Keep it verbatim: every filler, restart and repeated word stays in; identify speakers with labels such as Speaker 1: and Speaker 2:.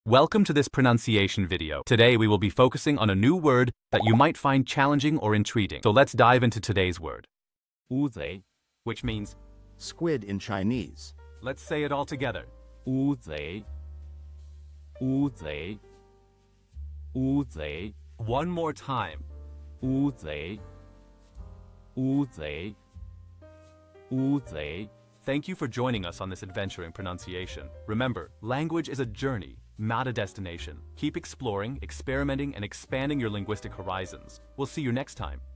Speaker 1: Welcome to this pronunciation video. Today we will be focusing on a new word that you might find challenging or intriguing. So let's dive into today's word,
Speaker 2: 乌贼
Speaker 1: which means,
Speaker 3: Squid in Chinese.
Speaker 1: let's say it all together.
Speaker 2: 乌贼乌贼乌贼
Speaker 1: One more time.
Speaker 2: 乌贼乌贼乌贼
Speaker 1: Thank you for joining us on this adventure in pronunciation. Remember, language is a journey, not a destination. Keep exploring, experimenting, and expanding your linguistic horizons. We'll see you next time.